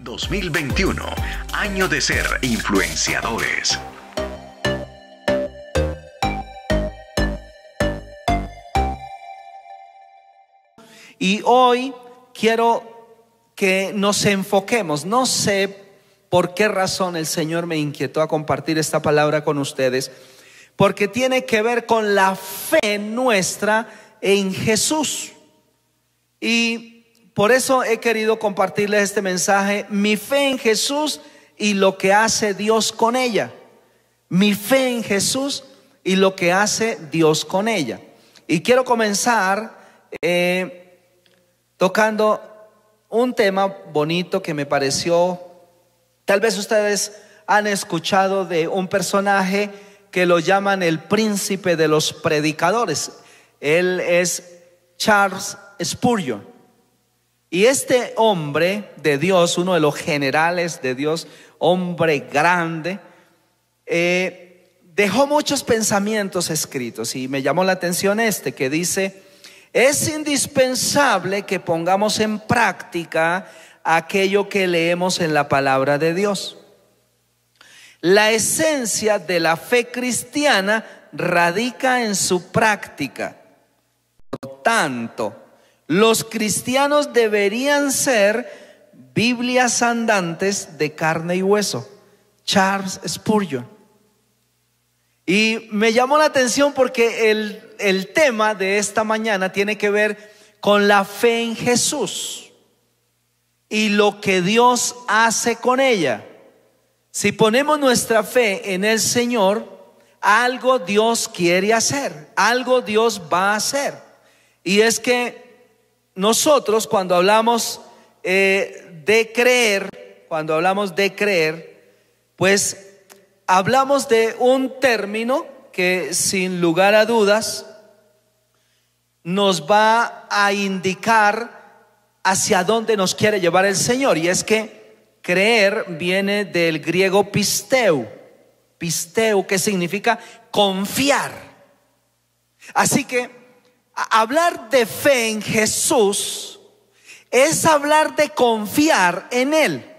2021, año de ser influenciadores. Y hoy quiero que nos enfoquemos. No sé por qué razón el Señor me inquietó a compartir esta palabra con ustedes, porque tiene que ver con la fe nuestra en Jesús. Y por eso he querido compartirles este mensaje: mi fe en Jesús y lo que hace Dios con ella. Mi fe en Jesús y lo que hace Dios con ella. Y quiero comenzar tocando un tema bonito que me pareció. Tal vez ustedes han escuchado de un personaje que lo llaman el príncipe de los predicadores. Él es Charles Spurgeon. Y este hombre de Dios, uno de los generales de Dios, hombre grande, dejó muchos pensamientos escritos. Y me llamó la atención que dice: es indispensable que pongamos en práctica aquello que leemos en la palabra de Dios. La esencia de la fe cristiana radica en su práctica. Por tanto, los cristianos deberían ser Biblias andantes de carne y hueso. Charles Spurgeon. Y me llamó la atención porque el tema de esta mañana tiene que ver con la fe en Jesús y lo que Dios hace con ella. Si ponemos nuestra fe en el Señor, algo Dios quiere hacer, algo Dios va a hacer. Y es que nosotros cuando hablamos de creer, pues hablamos de un término que sin lugar a dudas nos va a indicar hacia dónde nos quiere llevar el Señor. Y es que creer viene del griego pisteu, que significa confiar. Así que hablar de fe en Jesús es hablar de confiar en Él.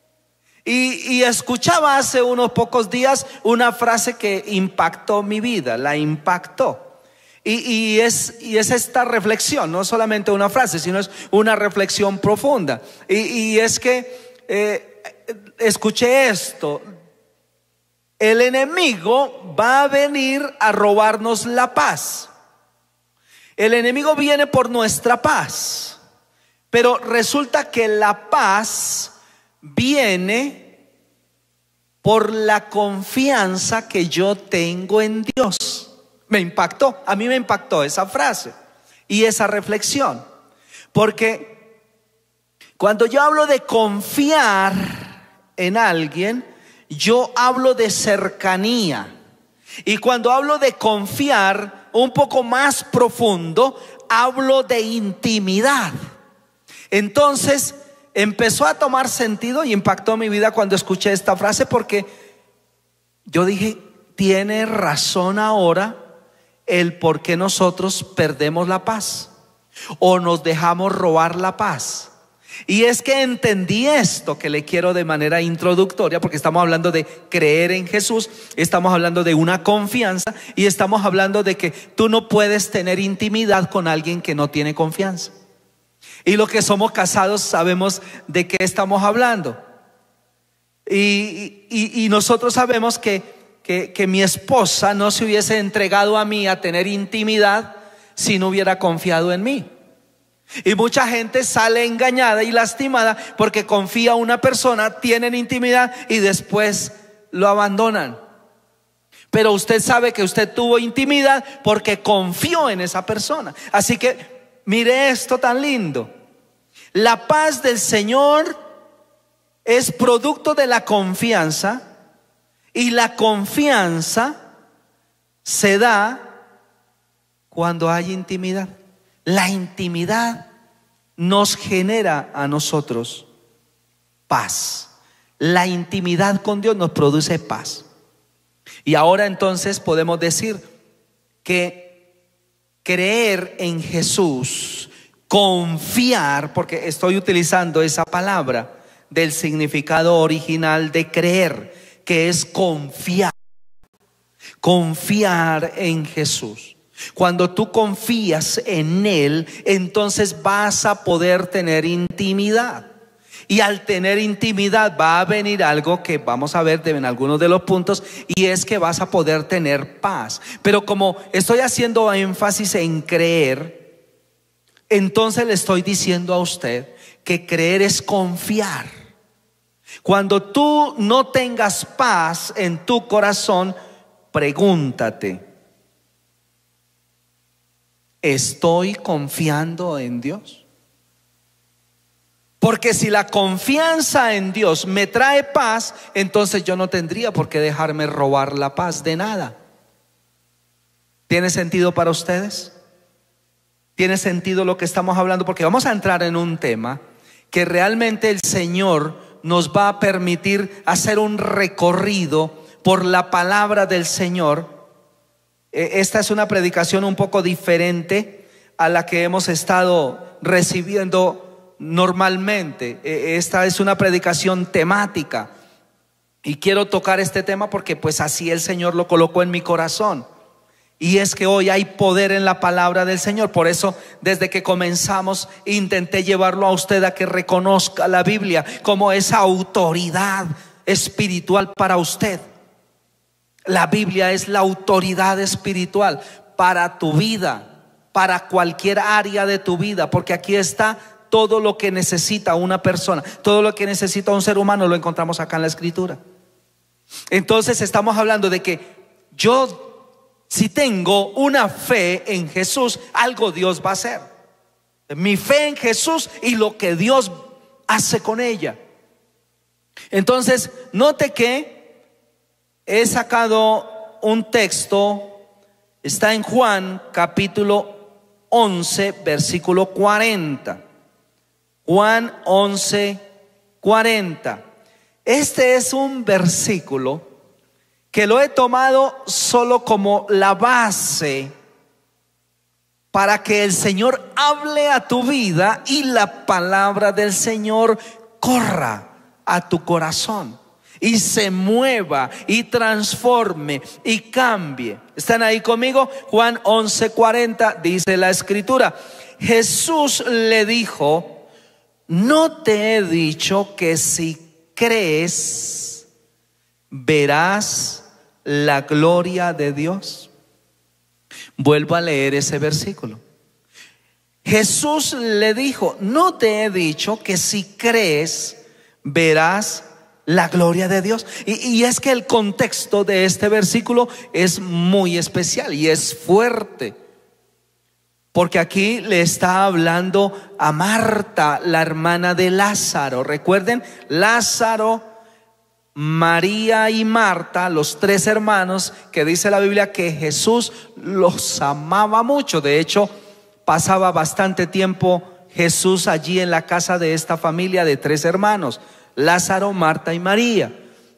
Y escuchaba hace unos pocos días una frase que impactó mi vida, la impactó. Y es esta reflexión, no solamente una frase, sino es una reflexión profunda. Y es que escuché esto: el enemigo va a venir a robarnos la paz. El enemigo viene por nuestra paz, pero resulta que la paz viene por la confianza que yo tengo en Dios. Me impactó, a mí me impactó esa frase y esa reflexión, porque cuando yo hablo de confiar en alguien, yo hablo de cercanía. Y cuando hablo de confiar un poco más profundo, hablo de intimidad. Entonces empezó a tomar sentido y impactó mi vida cuando escuché esta frase, porque yo dije: tiene razón ahora el por qué nosotros perdemos la paz o nos dejamos robar la paz. Y es que entendí esto que le quiero de manera introductoria, porque estamos hablando de creer en Jesús, estamos hablando de una confianza y estamos hablando de que tú no puedes tener intimidad con alguien que no tiene confianza. Y los que somos casados sabemos de qué estamos hablando. Y nosotros sabemos que mi esposa no se hubiese entregado a mí a tener intimidad si no hubiera confiado en mí. Y mucha gente sale engañada y lastimada porque confía en una persona, tienen intimidad y después lo abandonan. Pero usted sabe que usted tuvo intimidad porque confió en esa persona. Así que mire esto tan lindo: la paz del Señor es producto de la confianza, y la confianza se da cuando hay intimidad. La intimidad nos genera a nosotros paz. La intimidad con Dios nos produce paz. Y ahora entonces podemos decir que creer en Jesús, confiar, porque estoy utilizando esa palabra del significado original de creer, que es confiar. Confiar en Jesús. Cuando tú confías en Él, entonces vas a poder tener intimidad. Y al tener intimidad va a venir algo que vamos a ver en algunos de los puntos, y es que vas a poder tener paz. Pero como estoy haciendo énfasis en creer, entonces le estoy diciendo a usted que creer es confiar. Cuando tú no tengas paz en tu corazón, pregúntate: ¿estoy confiando en Dios? Porque si la confianza en Dios me trae paz, entonces yo no tendría por qué dejarme robar la paz de nada. ¿Tiene sentido para ustedes? ¿Tiene sentido lo que estamos hablando? Porque vamos a entrar en un tema que realmente el Señor nos va a permitir hacer un recorrido por la palabra del Señor. Esta es una predicación un poco diferente a la que hemos estado recibiendo normalmente. Esta es una predicación temática y quiero tocar este tema porque pues así el Señor lo colocó en mi corazón. Y es que hoy hay poder en la palabra del Señor. Por eso desde que comenzamos intenté llevarlo a usted a que reconozca la Biblia como esa autoridad espiritual para usted. La Biblia es la autoridad espiritual para tu vida, para cualquier área de tu vida, porque aquí está todo lo que necesita una persona, todo lo que necesita un ser humano lo encontramos acá en la Escritura. Entonces estamos hablando de que si tengo una fe en Jesús, algo Dios va a hacer. Mi fe en Jesús y lo que Dios hace con ella. Entonces note que he sacado un texto, está en Juan capítulo 11 versículo 40. Juan 11, 40. Este es un versículo que lo he tomado solo como la base para que el Señor hable a tu vida y la palabra del Señor corra a tu corazón y se mueva y transforme y cambie. ¿Están ahí conmigo? Juan 11, 40 dice la Escritura: Jesús le dijo: ¿no te he dicho que si crees verás la gloria de Dios? Vuelvo a leer ese versículo. Jesús le dijo: ¿no te he dicho que si crees verás la gloria de Dios? Y es que el contexto de este versículo es muy especial y es fuerte. Porque aquí le está hablando a Marta, la hermana de Lázaro. Recuerden, Lázaro, María y Marta, los tres hermanos, que dice la Biblia que Jesús los amaba mucho. De hecho, pasaba bastante tiempo Jesús allí en la casa de esta familia de tres hermanos: Lázaro, Marta y María.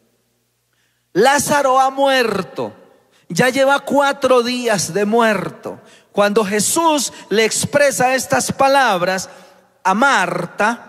Lázaro ha muerto, ya lleva 4 días de muerto. Cuando Jesús le expresa estas palabras a Marta,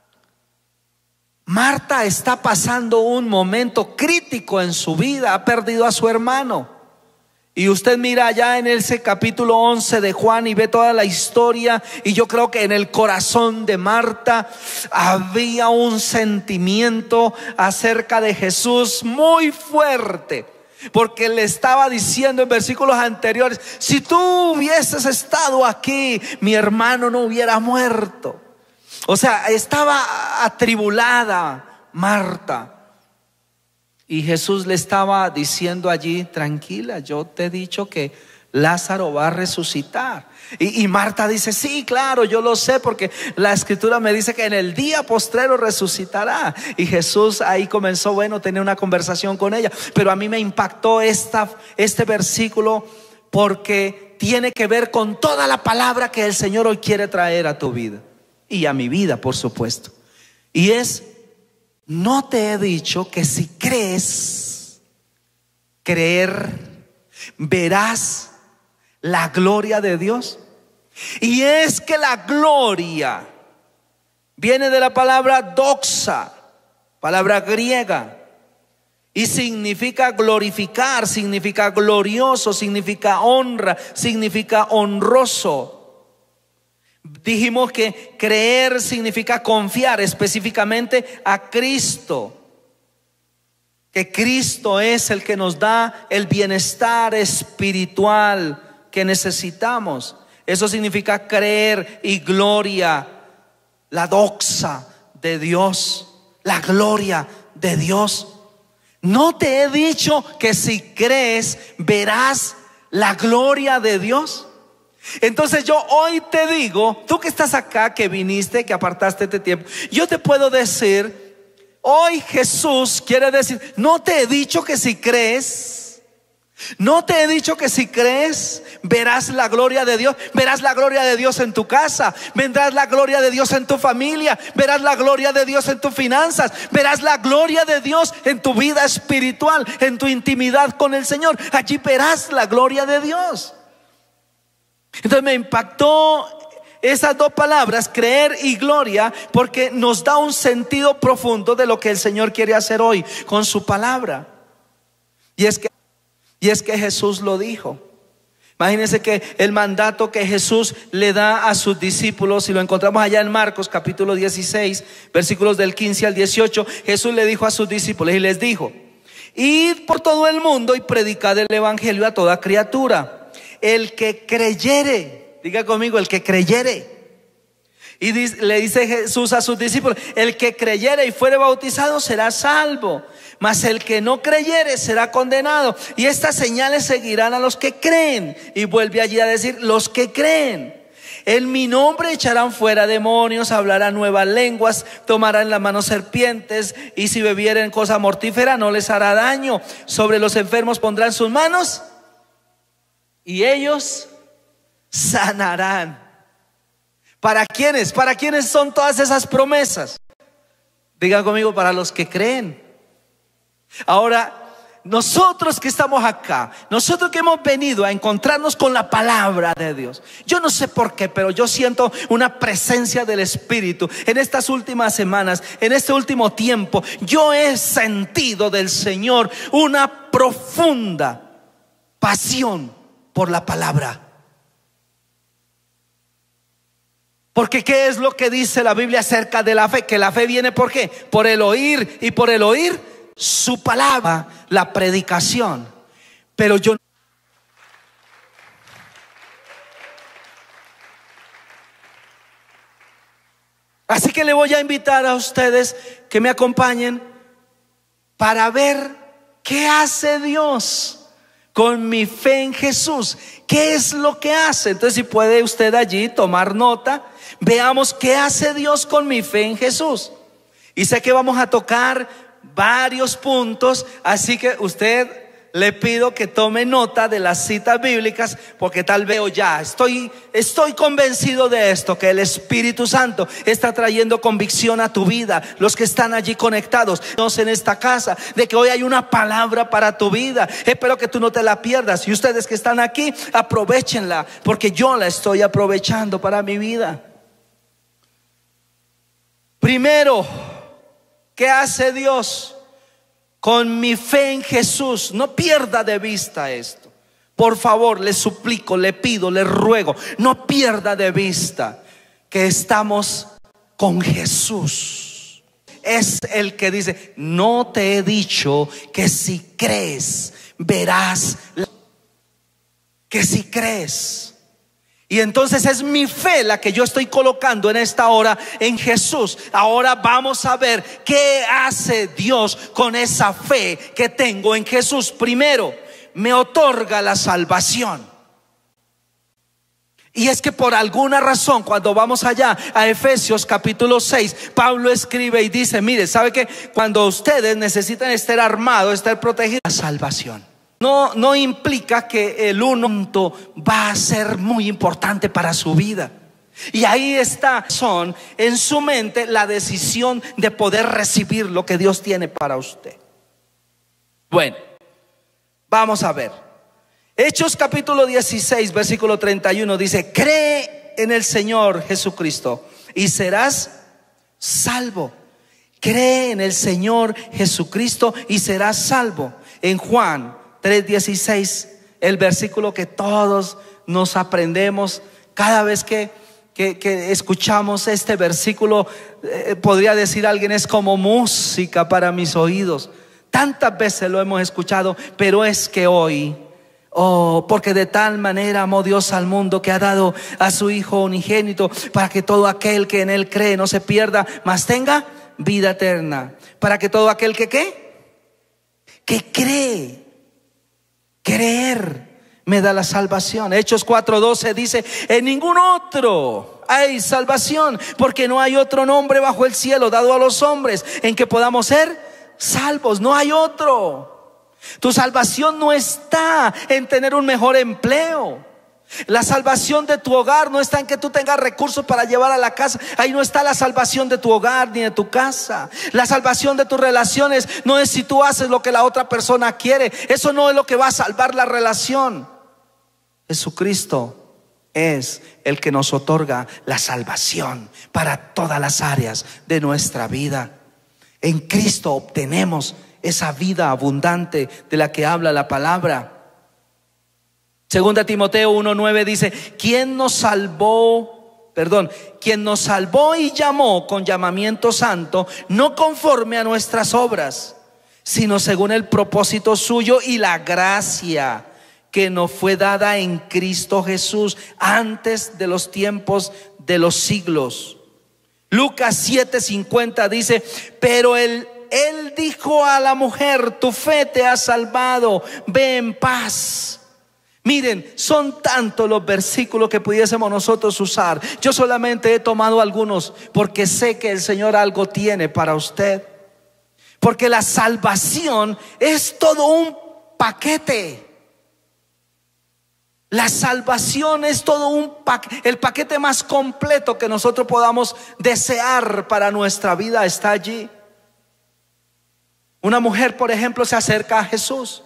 Marta está pasando un momento crítico en su vida, ha perdido a su hermano. Y usted mira allá en ese capítulo 11 de Juan y ve toda la historia, y yo creo que en el corazón de Marta había un sentimiento acerca de Jesús muy fuerte. Porque le estaba diciendo en versículos anteriores: si tú hubieses estado aquí, mi hermano no hubiera muerto. O sea, estaba atribulada Marta. Y Jesús le estaba diciendo allí: tranquila, yo te he dicho que Lázaro va a resucitar. Y Marta dice: sí, claro, yo lo sé, porque la Escritura me dice que en el día postrero resucitará. Y Jesús ahí comenzó, bueno, tener una conversación con ella. Pero a mí me impactó este versículo porque tiene que ver con toda la palabra que el Señor hoy quiere traer a tu vida y a mi vida, por supuesto. Y es: ¿no te he dicho que si crees, creer, verás la gloria de Dios? Y es que la gloria viene de la palabra doxa, palabra griega, y significa glorificar, significa glorioso, significa honra, significa honroso. Dijimos que creer significa confiar específicamente a Cristo, que Cristo es el que nos da el bienestar espiritual que necesitamos. Eso significa creer, y gloria, la doxa de Dios, la gloria de Dios. ¿No te he dicho que si crees verás la gloria de Dios? Entonces yo hoy te digo, tú que estás acá, que viniste, que apartaste este tiempo, yo te puedo decir, hoy Jesús quiere decir, no te he dicho que si crees, no te he dicho que si crees verás la gloria de Dios. Verás la gloria de Dios en tu casa, vendrás la gloria de Dios en tu familia, verás la gloria de Dios en tus finanzas, verás la gloria de Dios en tu vida espiritual, en tu intimidad con el Señor. Allí verás la gloria de Dios. Entonces me impactó esas dos palabras, creer y gloria, porque nos da un sentido profundo de lo que el Señor quiere hacer hoy con su palabra. Y es que Jesús lo dijo. Imagínense que el mandato que Jesús le da a sus discípulos, y lo encontramos allá en Marcos capítulo 16, versículos del 15 al 18, Jesús le dijo a sus discípulos y les dijo: id por todo el mundo y predicad el evangelio a toda criatura. El que creyere, diga conmigo, el que creyere. Y le dice Jesús a sus discípulos: el que creyere y fuere bautizado será salvo, mas el que no creyere será condenado. Y estas señales seguirán a los que creen. Y vuelve allí a decir: los que creen. En mi nombre echarán fuera demonios, hablarán nuevas lenguas, tomarán en la mano serpientes, y si bebieren cosa mortífera no les hará daño. Sobre los enfermos pondrán sus manos y ellos sanarán. ¿Para quiénes? ¿Para quiénes son todas esas promesas? Digan conmigo: para los que creen. Ahora, nosotros que estamos acá, nosotros que hemos venido a encontrarnos con la palabra de Dios, yo no sé por qué, pero yo siento una presencia del Espíritu en estas últimas semanas, en este último tiempo. Yo he sentido del Señor una profunda pasión por la palabra. Porque ¿qué es lo que dice la Biblia acerca de la fe? Que la fe viene ¿por qué? Por el oír, y por el oír su palabra, la predicación. Pero yo, así que le voy a invitar a ustedes que me acompañen para ver qué hace Dios con mi fe en Jesús. ¿Qué es lo que hace? Entonces, si puede usted allí tomar nota, veamos qué hace Dios con mi fe en Jesús. Y sé que vamos a tocar varios puntos, así que usted, le pido que tome nota de las citas bíblicas, porque tal vez ya estoy convencido de esto, que el Espíritu Santo está trayendo convicción a tu vida. Los que están allí conectados en esta casa, de que hoy hay una palabra para tu vida. Espero que tú no te la pierdas, y ustedes que están aquí, aprovechenla, porque yo la estoy aprovechando para mi vida. Primero, ¿qué hace Dios con mi fe en Jesús? No pierda de vista esto. Por favor, le suplico, le pido, le ruego, no pierda de vista que estamos con Jesús. Es el que dice: no te he dicho que si crees verás, que si crees. Y entonces es mi fe la que yo estoy colocando en esta hora en Jesús. Ahora vamos a ver qué hace Dios con esa fe que tengo en Jesús. Primero, me otorga la salvación. Y es que por alguna razón, cuando vamos allá a Efesios capítulo 6, Pablo escribe y dice: mire, ¿sabe qué? Cuando ustedes necesitan estar armados, estar protegidos, la salvación no implica que el uno va a ser muy importante para su vida. Y ahí está en su mente la decisión de poder recibir lo que Dios tiene para usted. Bueno, vamos a ver. Hechos capítulo 16 versículo 31 dice: cree en el Señor Jesucristo y serás salvo. Cree en el Señor Jesucristo y serás salvo. En Juan 3:16, el versículo que todos nos aprendemos cada vez que escuchamos este versículo, podría decir alguien, es como música para mis oídos. Tantas veces lo hemos escuchado, pero es que hoy, porque de tal manera amó Dios al mundo que ha dado a su Hijo unigénito, para que todo aquel que en Él cree no se pierda, mas tenga vida eterna. Para que todo aquel que cree, creer me da la salvación. Hechos 4:12 dice: en ningún otro hay salvación, porque no hay otro nombre bajo el cielo dado a los hombres en que podamos ser salvos. No hay otro. Tu salvación no está en tener un mejor empleo. La salvación de tu hogar no está en que tú tengas recursos para llevar a la casa. Ahí no está la salvación de tu hogar ni de tu casa. La salvación de tus relaciones no es si tú haces lo que la otra persona quiere. Eso no es lo que va a salvar la relación. Jesucristo es el que nos otorga la salvación para todas las áreas de nuestra vida. En Cristo obtenemos esa vida abundante de la que habla la palabra. Segunda Timoteo 1:9 dice: quien nos salvó y llamó con llamamiento santo, no conforme a nuestras obras, sino según el propósito suyo y la gracia que nos fue dada en Cristo Jesús antes de los tiempos de los siglos. Lucas 7:50 dice: pero él dijo a la mujer: tu fe te ha salvado, ve en paz. Miren, son tantos los versículos que pudiésemos nosotros usar. Yo solamente he tomado algunos porque sé que el Señor algo tiene para usted. Porque la salvación es todo un paquete. La salvación es todo el paquete más completo que nosotros podamos desear para nuestra vida está allí. Una mujer, por ejemplo, se acerca a Jesús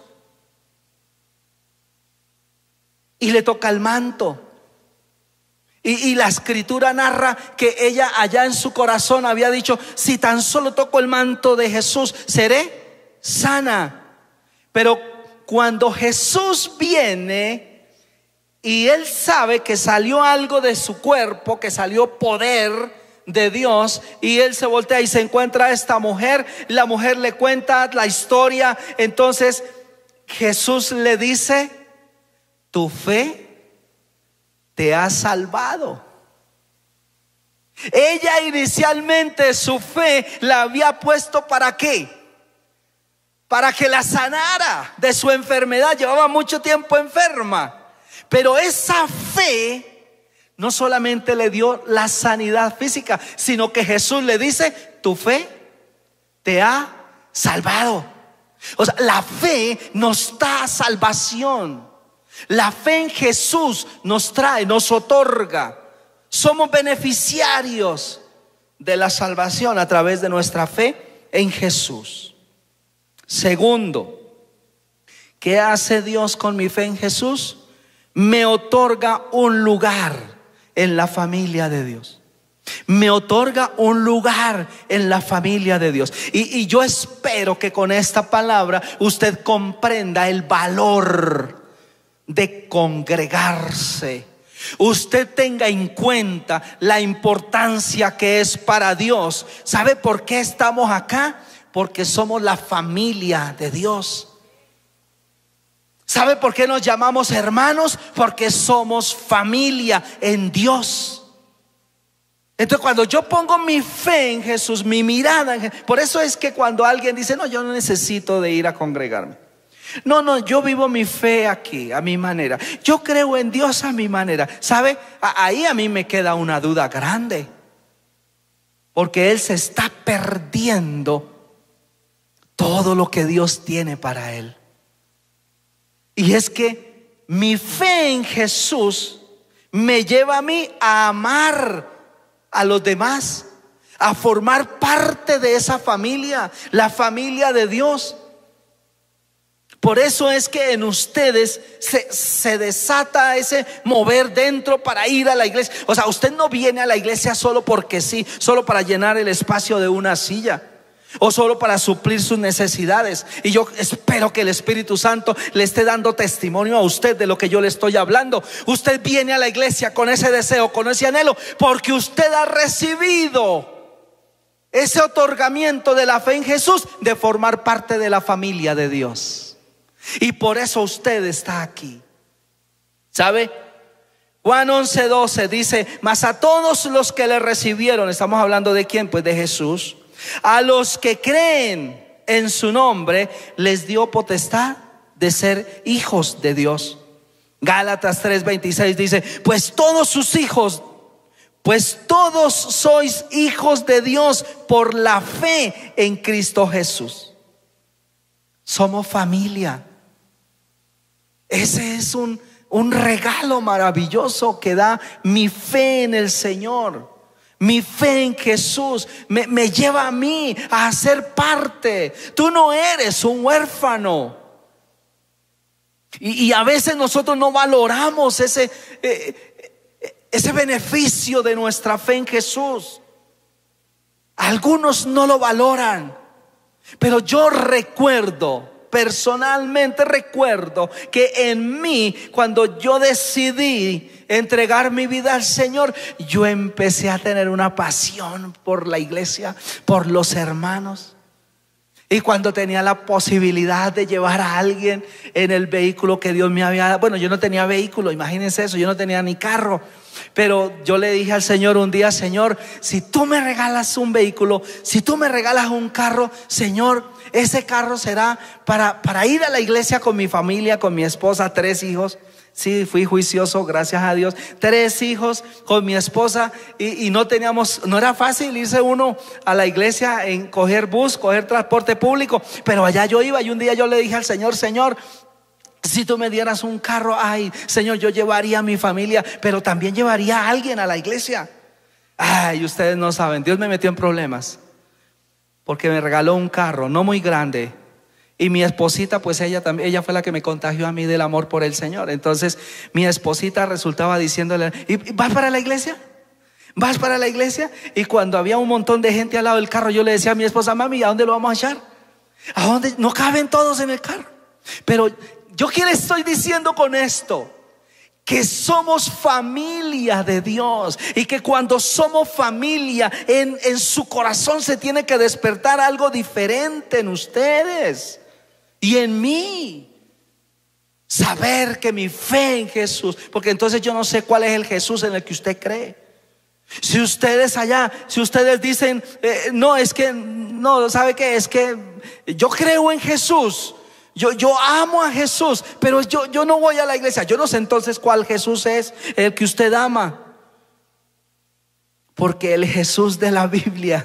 y le toca el manto. Y la escritura narra que ella allá en su corazón había dicho: si tan solo toco el manto de Jesús, seré sana. Pero cuando Jesús viene y él sabe que salió algo de su cuerpo, que salió poder de Dios, y él se voltea y se encuentra a esta mujer, la mujer le cuenta la historia. Entonces Jesús le dice: tu fe te ha salvado. Ella inicialmente su fe la había puesto ¿para qué? Para que la sanara de su enfermedad. Llevaba mucho tiempo enferma, pero esa fe no solamente le dio la sanidad física, sino que Jesús le dice: tu fe te ha salvado. O sea, la fe nos da salvación. La fe en Jesús nos trae, nos otorga. Somos beneficiarios de la salvación a través de nuestra fe en Jesús. Segundo, ¿qué hace Dios con mi fe en Jesús? Me otorga un lugar en la familia de Dios. Me otorga un lugar en la familia de Dios. Y yo espero que con esta palabra usted comprenda el valor de congregarse. Usted tenga en cuenta la importancia que es para Dios. ¿Sabe por qué estamos acá? Porque somos la familia de Dios. ¿Sabe por qué nos llamamos hermanos? Porque somos familia en Dios. Entonces, cuando yo pongo mi fe en Jesús, mi mirada en Jesús, por eso es que cuando alguien dice: no, yo no necesito de ir a congregarme. No, yo vivo mi fe aquí, a mi manera. Yo creo en Dios a mi manera. ¿Sabe? Ahí a mí me queda una duda grande, porque él se está perdiendo todo lo que Dios tiene para él. Y es que mi fe en Jesús me lleva a mí a amar a los demás, a formar parte de esa familia, la familia de Dios. Por eso es que en ustedes se desata ese mover dentro para ir a la iglesia. O sea, usted no viene a la iglesia solo porque sí, solo para llenar el espacio de una silla. o solo para suplir sus necesidades. Y yo espero que el Espíritu Santo le esté dando testimonio a usted de lo que yo le estoy hablando. Usted viene a la iglesia con ese deseo, con ese anhelo, porque usted ha recibido ese otorgamiento de la fe en Jesús, de formar parte de la familia de Dios. Y por eso usted está aquí. ¿Sabe? Juan 11:12 dice: mas a todos los que le recibieron, estamos hablando de quién, pues de Jesús, a los que creen en su nombre, les dio potestad de ser hijos de Dios. Gálatas 3:26 dice: pues todos sois hijos de Dios por la fe en Cristo Jesús. Somos familia. Ese es un regalo maravilloso que da mi fe en el Señor. Mi fe en Jesús me lleva a mí a ser parte. Tú no eres un huérfano. Y a veces nosotros no valoramos ese beneficio de nuestra fe en Jesús. Algunos no lo valoran, pero yo personalmente recuerdo que en mí, cuando yo decidí entregar mi vida al Señor, yo empecé a tener una pasión por la iglesia, por los hermanos. Y cuando tenía la posibilidad de llevar a alguien en el vehículo que Dios me había dado, bueno, yo no tenía vehículo, imagínense eso, yo no tenía ni carro, pero yo le dije al Señor un día: Señor, si tú me regalas un vehículo, si tú me regalas un carro, Señor, ese carro será para ir a la iglesia con mi familia, con mi esposa, 3 hijos. Sí, fui juicioso, gracias a Dios. 3 hijos con mi esposa, y no era fácil irse uno a la iglesia en coger bus, coger transporte público, pero allá yo iba. Y un día yo le dije al Señor: Señor, si tú me dieras un carro, ay, Señor, yo llevaría a mi familia, pero también llevaría a alguien a la iglesia. Ay, ustedes no saben, Dios me metió en problemas, porque me regaló un carro no muy grande. Y mi esposita, pues ella fue la que me contagió a mí del amor por el Señor. Entonces mi esposita resultaba diciéndole: ¿y vas para la iglesia? ¿Vas para la iglesia? Y cuando había un montón de gente al lado del carro, yo le decía a mi esposa: mami, ¿a dónde lo vamos a echar? ¿A dónde? No caben todos en el carro. Pero yo, ¿qué le estoy diciendo con esto? Que somos familia de Dios, y que cuando somos familia, en su corazón se tiene que despertar algo diferente en ustedes y en mí. Saber que mi fe en Jesús, porque entonces yo no sé cuál es el Jesús en el que usted cree. Si ustedes dicen: no, es que no, ¿sabe qué? Es que yo creo en Jesús, yo amo a Jesús, pero yo no voy a la iglesia. Yo no sé entonces cuál Jesús es el que usted ama, porque el Jesús de la Biblia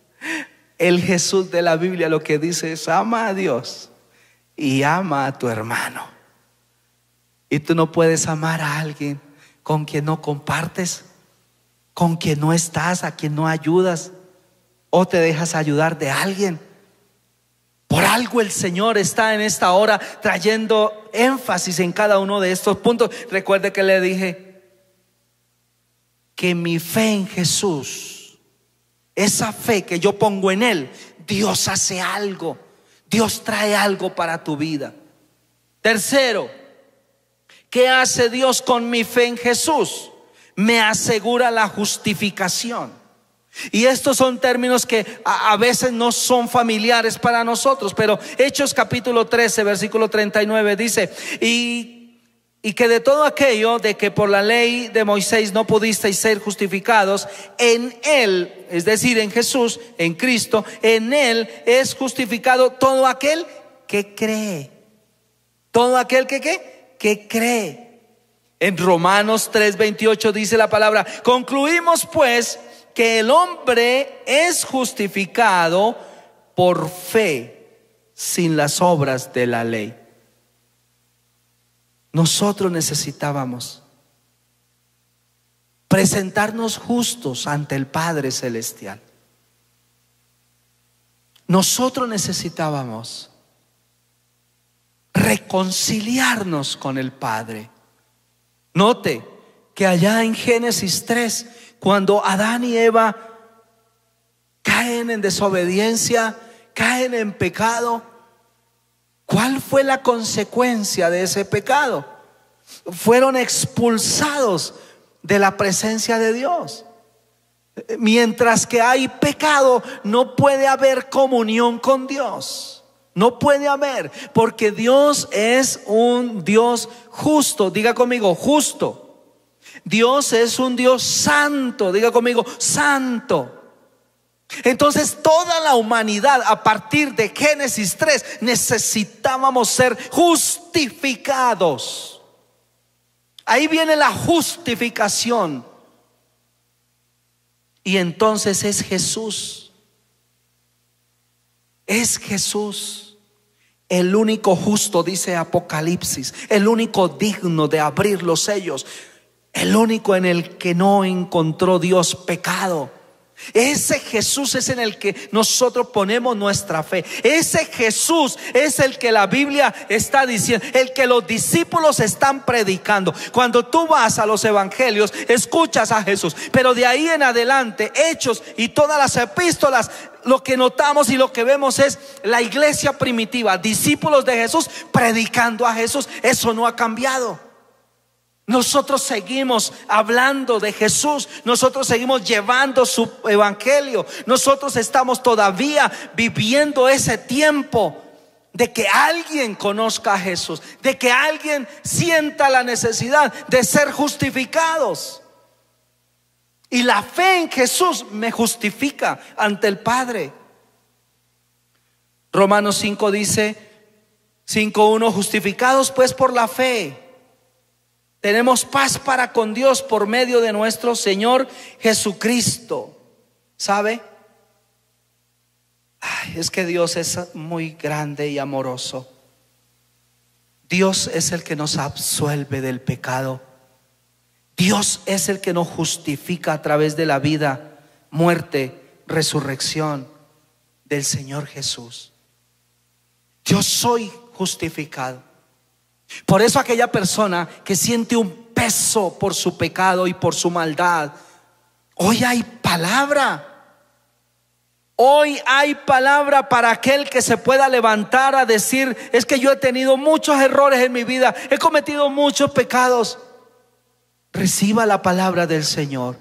lo que dice es: ama a Dios y ama a tu hermano. Y tú no puedes amar a alguien con quien no compartes, con quien no estás, a quien no ayudas, o te dejas ayudar de alguien. Por algo el Señor está en esta hora trayendo énfasis en cada uno de estos puntos. Recuerde que le dije que mi fe en Jesús, esa fe que yo pongo en Él, Dios hace algo, Dios trae algo para tu vida. Tercero, ¿qué hace Dios con mi fe en Jesús? Me asegura la justificación. Y estos son términos que a veces no son familiares para nosotros, pero Hechos capítulo 13 versículo 39 dice: y que de todo aquello de que por la ley de Moisés no pudisteis ser justificados, en Él, es decir, en Jesús, en Cristo, en Él es justificado todo aquel que cree. Todo aquel que cree. En Romanos 3:28 dice la palabra: concluimos pues que el hombre es justificado por fe sin las obras de la ley. Nosotros necesitábamos presentarnos justos ante el Padre Celestial. Nosotros necesitábamos reconciliarnos con el Padre. Note que allá en Génesis 3, cuando Adán y Eva caen en desobediencia caen en pecado, ¿cuál fue la consecuencia de ese pecado? Fueron expulsados de la presencia de Dios. Mientras que hay pecado, no puede haber comunión con Dios. No puede haber, porque Dios es un Dios justo. Diga conmigo, justo. Dios es un Dios santo. Diga conmigo, santo. Entonces toda la humanidad, a partir de Génesis 3, necesitábamos ser justificados. Ahí viene la justificación. Y entonces es Jesús. Es Jesús el único justo, dice Apocalipsis, el único digno de abrir los sellos, el único en el que no encontró Dios pecado. Ese Jesús es en el que nosotros ponemos nuestra fe. Ese Jesús es el que la Biblia está diciendo, el que los discípulos están predicando. Cuando tú vas a los evangelios, escuchas a Jesús, pero de ahí en adelante, Hechos y todas las epístolas, lo que notamos y lo que vemos es la iglesia primitiva, discípulos de Jesús predicando a Jesús. Eso no ha cambiado. Nosotros seguimos hablando de Jesús, nosotros seguimos llevando su evangelio, nosotros estamos todavía viviendo ese tiempo de que alguien conozca a Jesús, de que alguien sienta la necesidad de ser justificados. Y la fe en Jesús me justifica ante el Padre. Romanos 5 dice, 5:1, justificados pues por la fe, tenemos paz para con Dios por medio de nuestro Señor Jesucristo. ¿Sabe? Es que Dios es muy grande y amoroso. Dios es el que nos absuelve del pecado. Dios es el que nos justifica a través de la vida, muerte, resurrección del Señor Jesús. Yo soy justificado. Por eso aquella persona que siente un peso por su pecado y por su maldad, hoy hay palabra. Hoy hay palabra para aquel que se pueda levantar a decir: es que yo he tenido muchos errores en mi vida, he cometido muchos pecados. Reciba la palabra del Señor,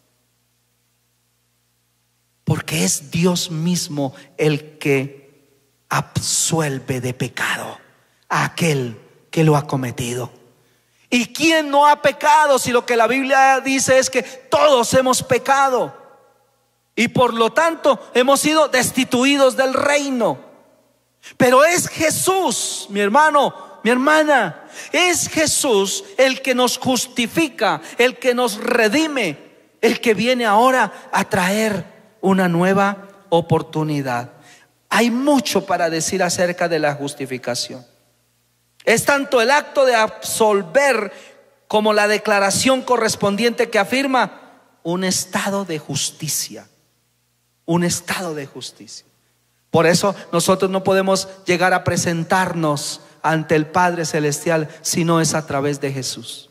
porque es Dios mismo el que absuelve de pecado a aquel que lo ha cometido. ¿Y quién no ha pecado si lo que la Biblia dice es que todos hemos pecado y por lo tanto hemos sido destituidos del reino? Pero es Jesús, mi hermano, mi hermana, es Jesús el que nos justifica, el que nos redime, el que viene ahora a traer una nueva oportunidad. Hay mucho para decir acerca de la justificación. Es tanto el acto de absolver como la declaración correspondiente que afirma un estado de justicia. Un estado de justicia. Por eso nosotros no podemos llegar a presentarnos ante el Padre Celestial si no es a través de Jesús.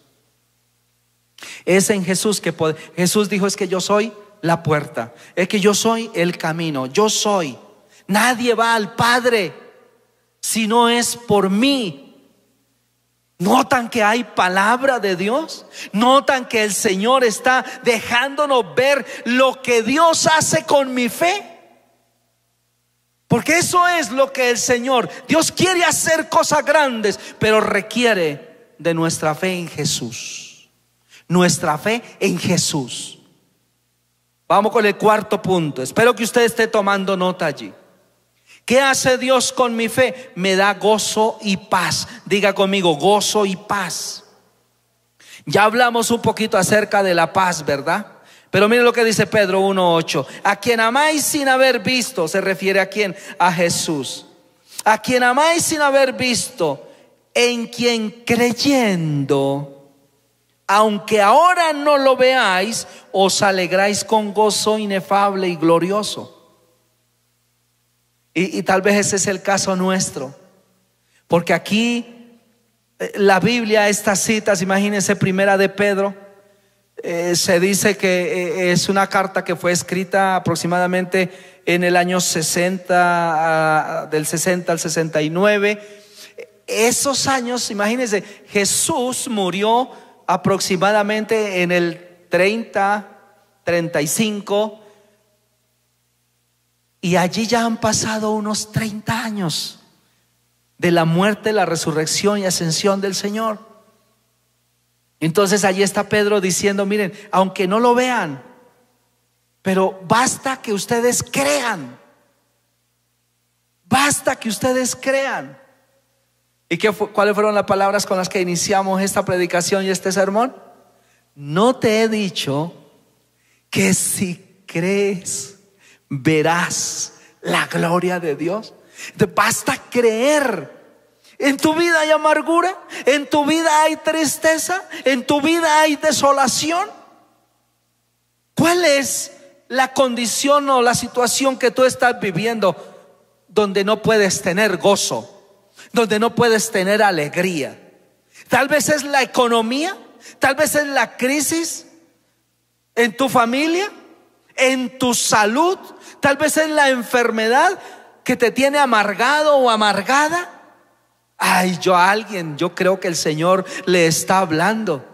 Es en Jesús que Jesús dijo: es que yo soy la puerta, es que yo soy el camino, yo soy. Nadie va al Padre si no es por mí. ¿Notan que hay palabra de Dios? ¿Notan que el Señor está dejándonos ver lo que Dios hace con mi fe? Porque eso es lo que el Señor, Dios quiere hacer cosas grandes, pero requiere de nuestra fe en Jesús. Nuestra fe en Jesús. Vamos con el cuarto punto. Espero que usted esté tomando nota allí. ¿Qué hace Dios con mi fe? Me da gozo y paz. Diga conmigo, gozo y paz. Ya hablamos un poquito acerca de la paz, ¿verdad? Pero mire lo que dice Pedro 1:8. A quien amáis sin haber visto, se refiere a quién, a Jesús. A quien amáis sin haber visto, en quien creyendo, aunque ahora no lo veáis, os alegráis con gozo inefable y glorioso. Y tal vez ese es el caso nuestro, porque aquí la Biblia, estas citas, imagínense, primera de Pedro, se dice que es una carta que fue escrita aproximadamente en el año 60, del 60 al 69. Esos años, imagínense, Jesús murió aproximadamente en el 30, 35, y allí ya han pasado unos 30 años de la muerte, la resurrección y ascensión del Señor. Entonces allí está Pedro diciendo: miren, aunque no lo vean, pero basta que ustedes crean. Basta que ustedes crean. ¿Y cuáles fueron las palabras con las que iniciamos esta predicación y este sermón? No te he dicho que si crees verás la gloria de Dios. Te basta creer. En tu vida hay amargura, en tu vida hay tristeza, en tu vida hay desolación. ¿Cuál es la condición o la situación que tú estás viviendo donde no puedes tener gozo, donde no puedes tener alegría? Tal vez es la economía, tal vez es la crisis en tu familia, en tu salud, tal vez es la enfermedad que te tiene amargado o amargada. Ay, yo creo que el Señor le está hablando,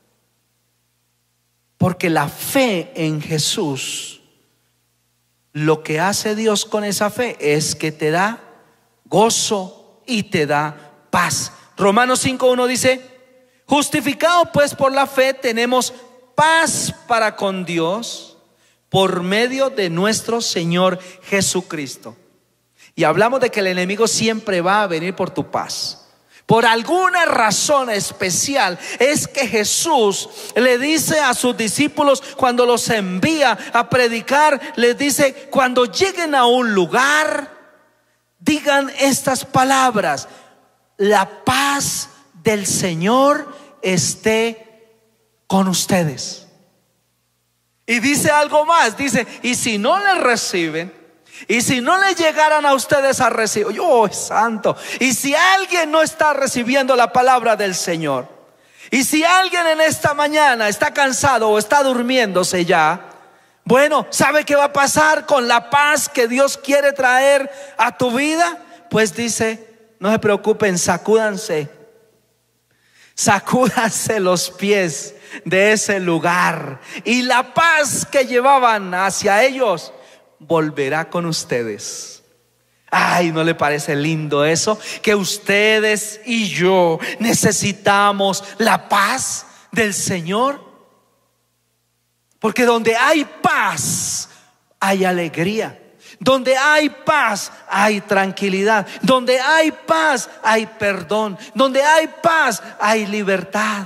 porque la fe en Jesús, lo que hace Dios con esa fe es que te da gozo y te da paz. Romanos 5:1 dice: justificados pues por la fe tenemos paz para con Dios por medio de nuestro Señor Jesucristo. Y hablamos de que el enemigo siempre va a venir por tu paz. Por alguna razón especial es que Jesús le dice a sus discípulos cuando los envía a predicar, les dice: cuando lleguen a un lugar, digan estas palabras: la paz del Señor esté con ustedes. Y dice algo más, dice: y si no le reciben, y si no le llegaran a ustedes a recibir, santo, y si alguien no está recibiendo la palabra del Señor, y si alguien en esta mañana está cansado o está durmiéndose ya, bueno, ¿sabe qué va a pasar con la paz que Dios quiere traer a tu vida? Pues dice: no se preocupen, sacúdanse los pies de ese lugar, y la paz que llevaban hacia ellos volverá con ustedes. Ay, ¿no le parece lindo eso? Que ustedes y yo necesitamos la paz del Señor, porque donde hay paz hay alegría, donde hay paz hay tranquilidad, donde hay paz hay perdón, donde hay paz hay libertad.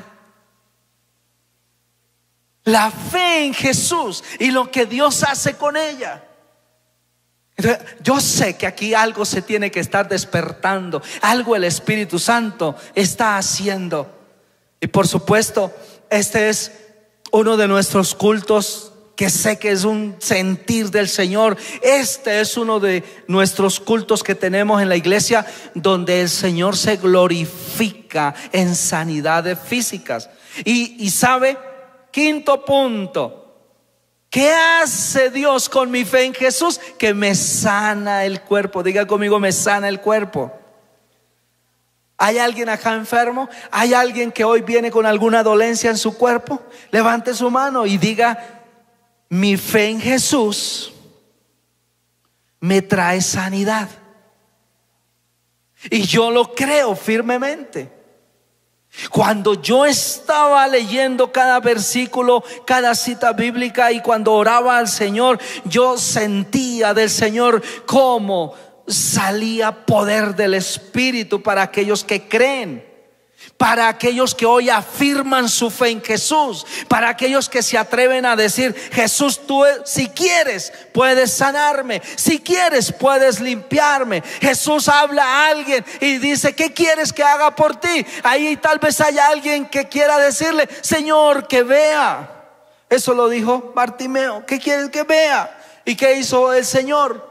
La fe en Jesús y lo que Dios hace con ella. Entonces, yo sé que aquí algo se tiene que estar despertando, algo el Espíritu Santo está haciendo. Y por supuesto, este es uno de nuestros cultos que sé que es un sentir del Señor. Este es uno de nuestros cultos que tenemos en la iglesia, donde el Señor se glorifica en sanidades físicas. Y sabe, quinto punto: ¿qué hace Dios con mi fe en Jesús? Que me sana el cuerpo. Diga conmigo: me sana el cuerpo. ¿Hay alguien acá enfermo? ¿Hay alguien que hoy viene con alguna dolencia en su cuerpo? Levante su mano y diga: mi fe en Jesús me trae sanidad. Y yo lo creo firmemente. Cuando yo estaba leyendo cada versículo, cada cita bíblica, y cuando oraba al Señor, yo sentía del Señor cómo salía poder del Espíritu para aquellos que creen, para aquellos que hoy afirman su fe en Jesús, para aquellos que se atreven a decir: Jesús, tú si quieres puedes sanarme, si quieres puedes limpiarme. Jesús habla a alguien y dice: ¿qué quieres que haga por ti? Ahí tal vez haya alguien que quiera decirle: Señor, que vea. Eso lo dijo Bartimeo: ¿qué quieres que vea? ¿Y qué hizo el Señor?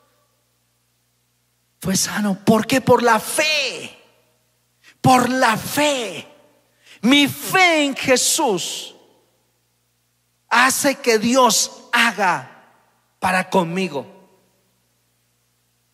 Fue sano. ¿Por qué? Por la fe. Por la fe. Mi fe en Jesús hace que Dios haga para conmigo.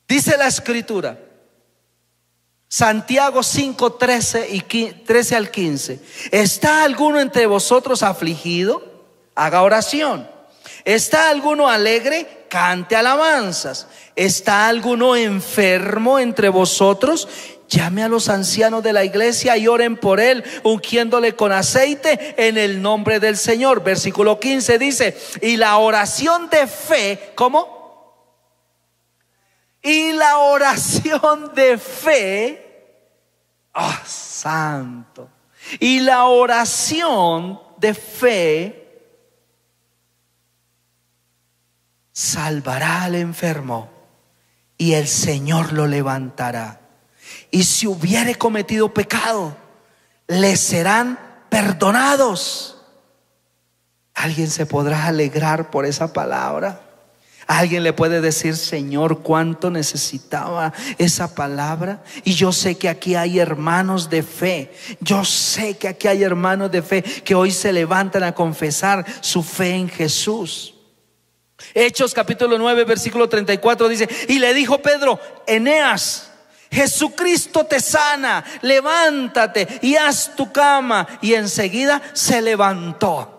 Dice la Escritura, Santiago 5, 13 al 15: ¿está alguno entre vosotros afligido? Haga oración. ¿Está alguno alegre? Cante alabanzas. ¿Está alguno enfermo entre vosotros? Llame a los ancianos de la iglesia y oren por él, ungiéndole con aceite en el nombre del Señor. Versículo 15 dice: y la oración de fe, ¿cómo? Y la oración de fe, oh santo, y la oración de fe salvará al enfermo y el Señor lo levantará. Y si hubiere cometido pecado, le serán perdonados. ¿Alguien se podrá alegrar por esa palabra? ¿Alguien le puede decir: Señor, cuánto necesitaba esa palabra? Y yo sé que aquí hay hermanos de fe. Yo sé que aquí hay hermanos de fe que hoy se levantan a confesar su fe en Jesús. Hechos capítulo 9 versículo 34 dice: y le dijo Pedro: Eneas, Jesucristo te sana, levántate y haz tu cama. Y enseguida se levantó.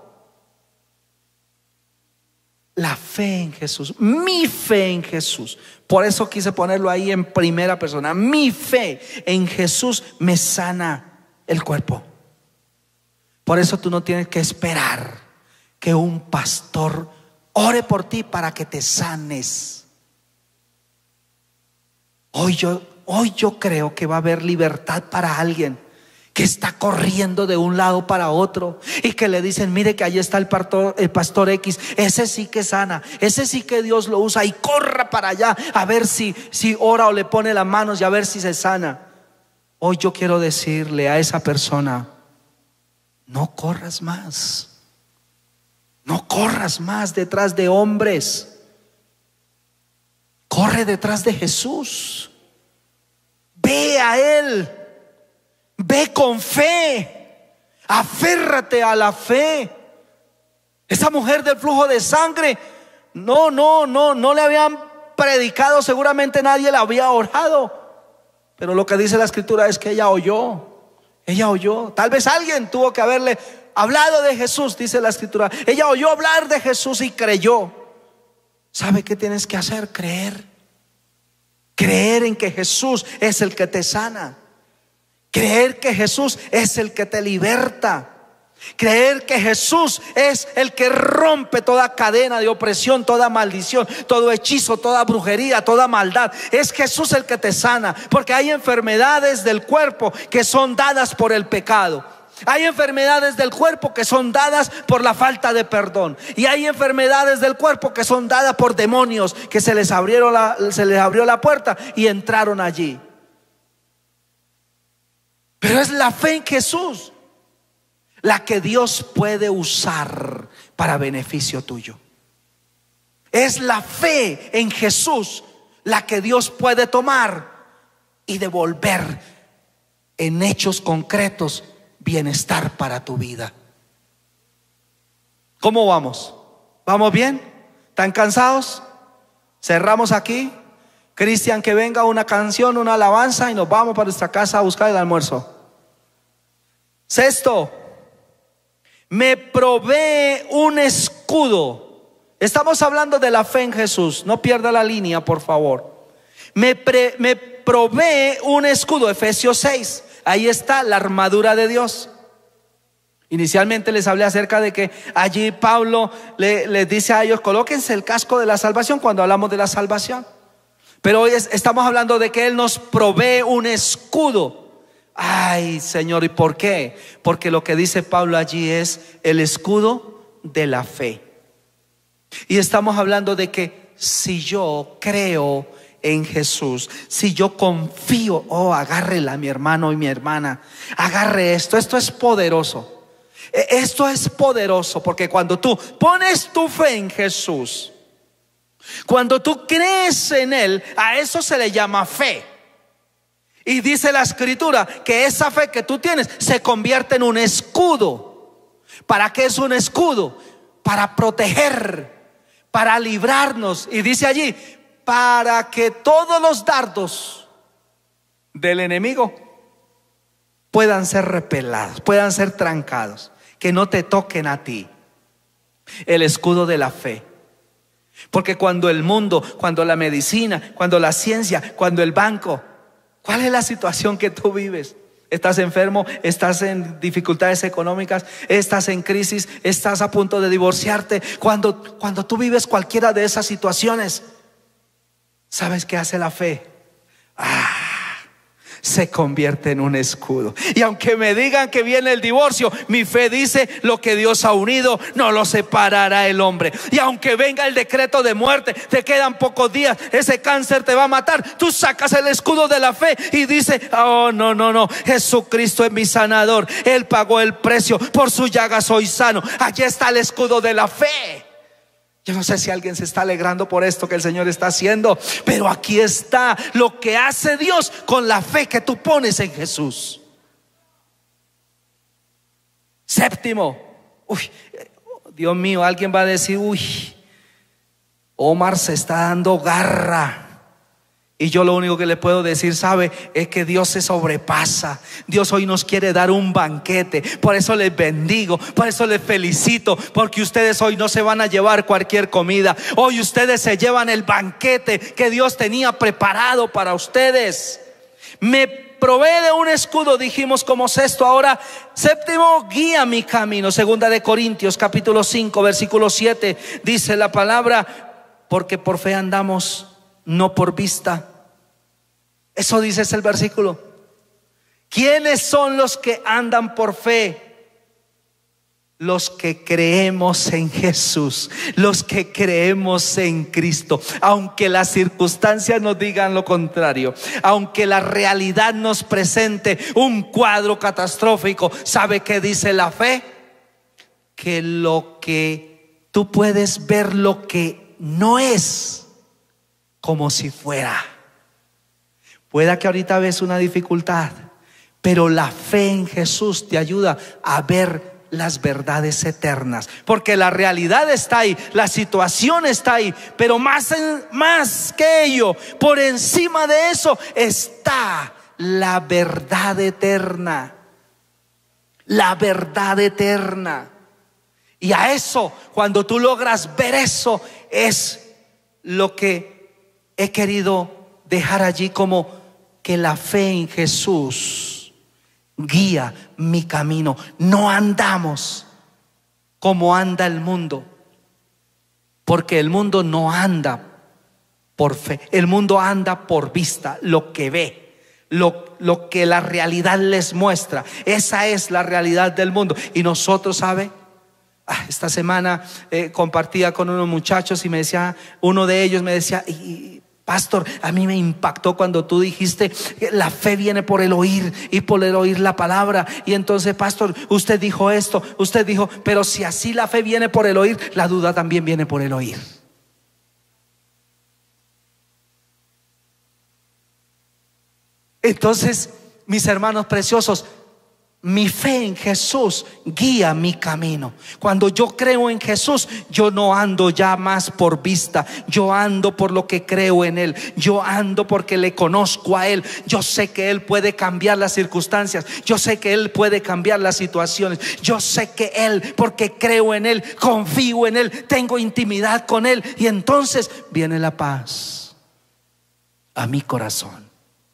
La fe en Jesús, mi fe en Jesús. Por eso quise ponerlo ahí en primera persona. Mi fe en Jesús me sana el cuerpo. Por eso tú no tienes que esperar que un pastor ore por ti para que te sanes. Hoy yo creo que va a haber libertad para alguien que está corriendo de un lado para otro y que le dicen: mire que ahí está el pastor X, ese sí que sana, ese sí que Dios lo usa, y corra para allá a ver si ora o le pone las manos y a ver si se sana. Hoy yo quiero decirle a esa persona: no corras más, no corras más detrás de hombres, corre detrás de Jesús. Ve a Él, ve con fe, aférrate a la fe. Esa mujer del flujo de sangre, no le habían predicado, seguramente nadie la había orado, pero lo que dice la Escritura es que ella oyó. Tal vez alguien tuvo que haberle hablado de Jesús, dice la Escritura. Ella oyó hablar de Jesús y creyó. ¿Sabe qué tienes que hacer? Creer en que Jesús es el que te sana. Creer que Jesús es el que te liberta. Creer que Jesús es el que rompe toda cadena de opresión, toda maldición, todo hechizo, toda brujería, toda maldad. Es Jesús el que te sana, porque hay enfermedades del cuerpo que son dadas por el pecado. Hay enfermedades del cuerpo que son dadas por la falta de perdón. Y hay enfermedades del cuerpo que son dadas por demonios que se les abrió la puerta y entraron allí. Pero es la fe en Jesús la que Dios puede usar para beneficio tuyo. Es la fe en Jesús la que Dios puede tomar y devolver en hechos concretos bienestar para tu vida. ¿Cómo vamos? ¿Vamos bien? ¿Están cansados? Cerramos aquí. Cristian, que venga una canción, una alabanza y nos vamos para nuestra casa a buscar el almuerzo. Sexto, me provee un escudo. Estamos hablando de la fe en Jesús. No pierda la línea, por favor. Me provee un escudo. Efesios 6. Ahí está la armadura de Dios. Inicialmente les hablé acerca de que allí Pablo les dice a ellos: colóquense el casco de la salvación, cuando hablamos de la salvación. Pero hoy estamos hablando de que Él nos provee un escudo. Ay, Señor, ¿y por qué? Porque lo que dice Pablo allí es el escudo de la fe. Y estamos hablando de que si yo creo en Jesús, si yo confío, agárrela mi hermano y mi hermana, agarre esto es poderoso. Esto es poderoso, porque cuando tú pones tu fe en Jesús, cuando tú crees en Él, a eso se le llama fe. Y dice la Escritura que esa fe que tú tienes se convierte en un escudo. ¿Para qué es un escudo? Para proteger, para librarnos. Y dice allí, para que todos los dardos del enemigo puedan ser repelados, puedan ser trancados, que no te toquen a ti. El escudo de la fe. Porque cuando el mundo, cuando la medicina, cuando la ciencia, cuando el banco, ¿cuál es la situación que tú vives? ¿Estás enfermo? ¿Estás en dificultades económicas? ¿Estás en crisis? ¿Estás a punto de divorciarte? Cuando tú vives cualquiera de esas situaciones, ¿sabes qué hace la fe? Se convierte en un escudo. Y aunque me digan que viene el divorcio, mi fe dice: lo que Dios ha unido no lo separará el hombre. Y aunque venga el decreto de muerte, te quedan pocos días, ese cáncer te va a matar, tú sacas el escudo de la fe y dices: oh, no, Jesucristo es mi sanador, Él pagó el precio, por su llaga soy sano. Allí está el escudo de la fe. Yo no sé si alguien se está alegrando por esto que el Señor está haciendo, pero aquí está lo que hace Dios con la fe que tú pones en Jesús. Séptimo, Dios mío, alguien va a decir: Omar se está dando garra. Y yo lo único que le puedo decir, ¿sabe? Es que Dios se sobrepasa. Dios hoy nos quiere dar un banquete. Por eso les bendigo, por eso les felicito, porque ustedes hoy no se van a llevar cualquier comida. Hoy ustedes se llevan el banquete que Dios tenía preparado para ustedes. Me provee de un escudo, dijimos como sexto. Ahora, séptimo, guía mi camino. Segunda de Corintios capítulo 5 versículo 7 dice la palabra: porque por fe andamos, no por vista. Eso dice ese el versículo. ¿Quiénes son los que andan por fe? Los que creemos en Jesús, los que creemos en Cristo. Aunque las circunstancias nos digan lo contrario, aunque la realidad nos presente un cuadro catastrófico, ¿sabe qué dice la fe? Que lo que tú puedes ver, lo que no es, como si fuera. Pueda que ahorita ves una dificultad, pero la fe en Jesús te ayuda a ver las verdades eternas, porque la realidad está ahí, la situación está ahí, pero más que ello, por encima de eso está la verdad eterna. La verdad eterna. Y a eso, cuando tú logras ver eso, es lo que he querido dejar allí, como que la fe en Jesús guía mi camino. No andamos como anda el mundo, porque el mundo no anda por fe, el mundo anda por vista, lo que ve, lo que la realidad les muestra. Esa es la realidad del mundo. Y nosotros, ¿sabe? Esta semana compartía con unos muchachos y me decía, uno de ellos me decía: pastor, a mí me impactó cuando tú dijiste que la fe viene por el oír y por el oír la palabra. Y entonces, pastor, usted dijo esto, usted dijo, pero si así la fe viene por el oír, la duda también viene por el oír. Entonces, mis hermanos preciosos, mi fe en Jesús guía mi camino. Cuando yo creo en Jesús, yo no ando ya más por vista, yo ando por lo que creo en Él. Yo ando porque le conozco a Él. Yo sé que Él puede cambiar las circunstancias, yo sé que Él puede cambiar las situaciones. Yo sé que Él, porque creo en Él, confío en Él, tengo intimidad con Él. Y entonces viene la paz a mi corazón.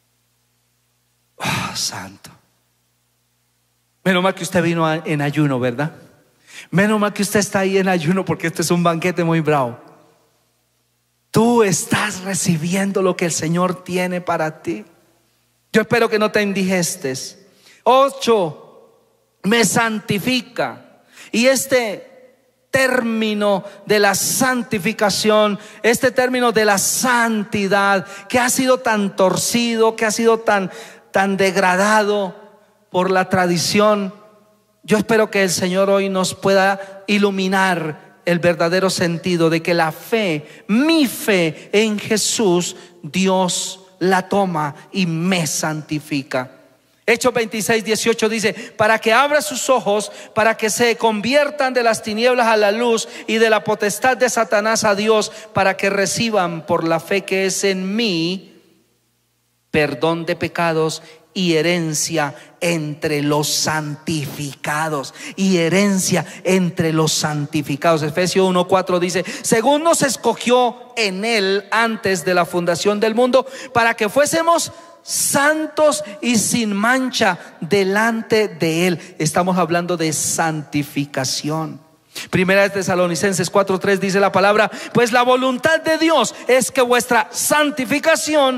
Santo. Menos mal que usted vino en ayuno, ¿verdad? Menos mal que usted está ahí en ayuno, porque este es un banquete muy bravo. Tú estás recibiendo lo que el Señor tiene para ti. Yo espero que no te indigestes. 8, me santifica. Y este término de la santificación, este término de la santidad, que ha sido tan torcido, que ha sido tan degradado por la tradición, yo espero que el Señor hoy nos pueda iluminar el verdadero sentido de que la fe, mi fe en Jesús, Dios la toma y me santifica. Hechos 26:18 dice: para que abra sus ojos, para que se conviertan de las tinieblas a la luz y de la potestad de Satanás a Dios, para que reciban por la fe que es en mí perdón de pecados y herencia entre los santificados. Y herencia entre los santificados. Efesios 1:4 dice: según nos escogió en él antes de la fundación del mundo, para que fuésemos santos y sin mancha delante de él. Estamos hablando de santificación. Primera de Tesalonicenses 4:3 dice la palabra: pues la voluntad de Dios es que vuestra santificación,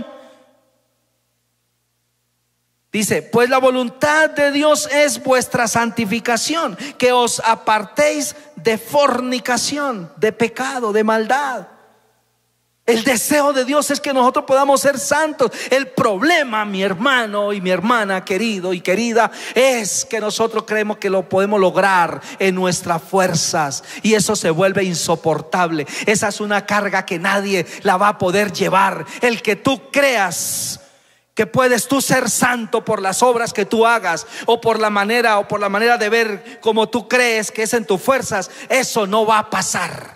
dice, pues la voluntad de Dios es vuestra santificación, que os apartéis de fornicación, de pecado, de maldad. El deseo de Dios es que nosotros podamos ser santos. El problema, mi hermano y mi hermana, querido y querida, es que nosotros creemos que lo podemos lograr en nuestras fuerzas, y eso se vuelve insoportable. Esa es una carga que nadie la va a poder llevar. El que tú creas que puedes tú ser santo por las obras que tú hagas, o por la manera de ver como tú crees que es en tus fuerzas, eso no va a pasar.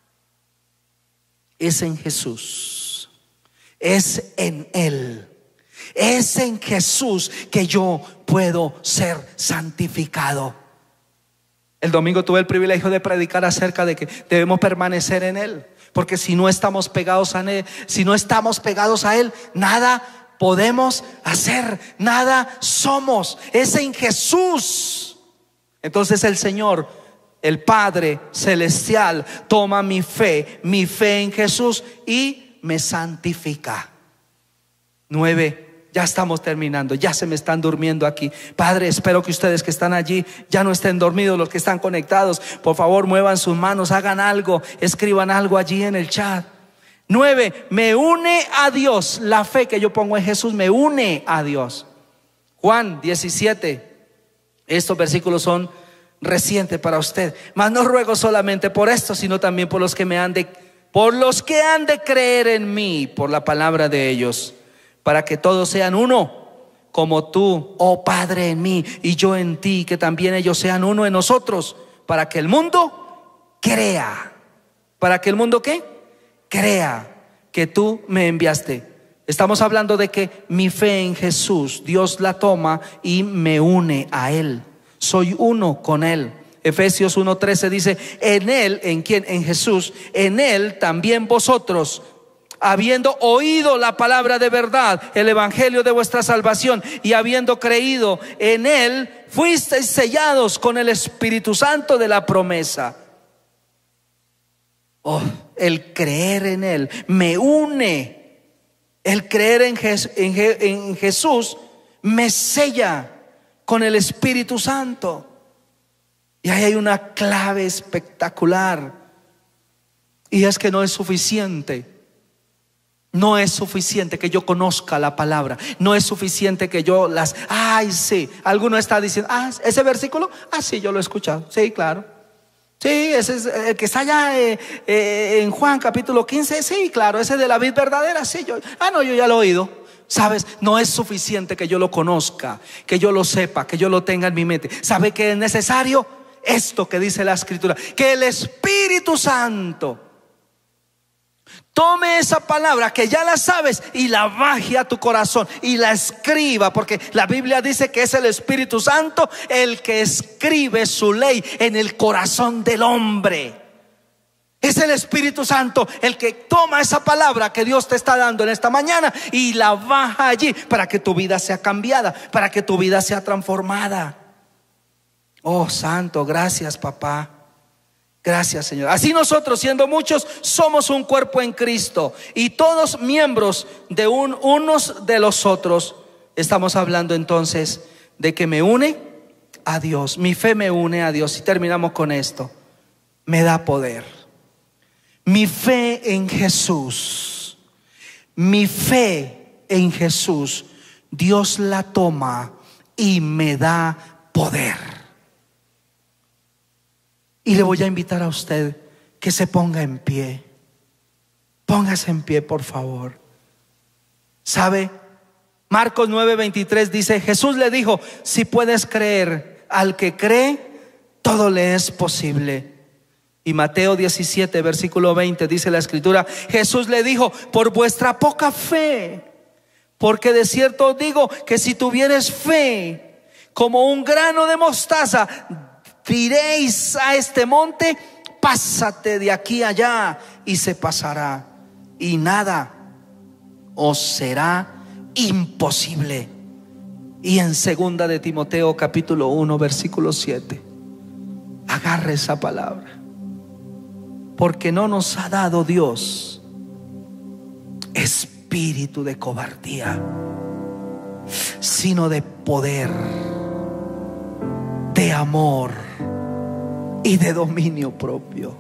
Es en Jesús, es en Él, es en Jesús que yo puedo ser santificado. El domingo tuve el privilegio de predicar acerca de que debemos permanecer en Él, porque si no estamos pegados a Él, nada podemos hacer, nada somos. Es en Jesús. Entonces el Señor, el Padre Celestial, toma mi fe en Jesús y me santifica. 9, ya estamos terminando, ya se me están durmiendo aquí. Padre, espero que ustedes que están allí ya no estén dormidos. Los que están conectados, por favor, muevan sus manos, hagan algo, escriban algo allí en el chat. 9, me une a Dios. La fe que yo pongo en Jesús me une a Dios. Juan 17, estos versículos son reciente para usted. Mas no ruego solamente por esto, sino también por los que han de creer en mí por la palabra de ellos, para que todos sean uno, como tú, oh Padre, en mí y yo en ti, que también ellos sean uno en nosotros, para que el mundo crea. ¿Para que el mundo qué? Crea que tú me enviaste. Estamos hablando de que mi fe en Jesús, Dios la toma y me une a Él. Soy uno con Él. Efesios 1:13 dice: en Él, ¿en quién? En Jesús. En Él también vosotros, habiendo oído la palabra de verdad, el evangelio de vuestra salvación, y habiendo creído en Él, fuisteis sellados con el Espíritu Santo de la promesa. Oh, el creer en Él me une. El creer en Jesús me sella con el Espíritu Santo. Y ahí hay una clave espectacular, y es que no es suficiente. No es suficiente que yo conozca la palabra. No es suficiente que yo sí. Alguno está diciendo: ese versículo, sí, yo lo he escuchado. Sí, claro. Sí, ese es el que está allá en Juan capítulo 15. Sí, claro, ese de la vid verdadera. Sí, yo ya lo he oído. ¿Sabes? No es suficiente que yo lo conozca, que yo lo sepa, que yo lo tenga en mi mente. ¿Sabe qué es necesario? Esto que dice la Escritura: que el Espíritu Santo tome esa palabra que ya la sabes y la baje a tu corazón y la escriba, porque la Biblia dice que es el Espíritu Santo el que escribe su ley en el corazón del hombre. Es el Espíritu Santo el que toma esa palabra que Dios te está dando en esta mañana y la baja allí para que tu vida sea cambiada, para que tu vida sea transformada. Oh, Santo, gracias, papá. Gracias, Señor. Así nosotros, siendo muchos, somos un cuerpo en Cristo, y todos miembros de unos de los otros. Estamos hablando entonces de que me une a Dios. Mi fe me une a Dios. Y terminamos con esto: me da poder. Mi fe en Jesús, Dios la toma y me da poder. Y le voy a invitar a usted que se ponga en pie. Póngase en pie, por favor. ¿Sabe? Marcos 9:23 dice: Jesús le dijo: si puedes creer, al que cree, todo le es posible. Y Mateo 17, versículo 20 dice la escritura: Jesús le dijo: por vuestra poca fe, porque de cierto os digo que si tuvieres fe como un grano de mostaza, diréis a este monte: pásate de aquí allá, y se pasará, y nada os será imposible. Y en 2 de Timoteo capítulo 1 versículo 7, agarre esa palabra, porque no nos ha dado Dios espíritu de cobardía, sino de poder, de amor y de dominio propio.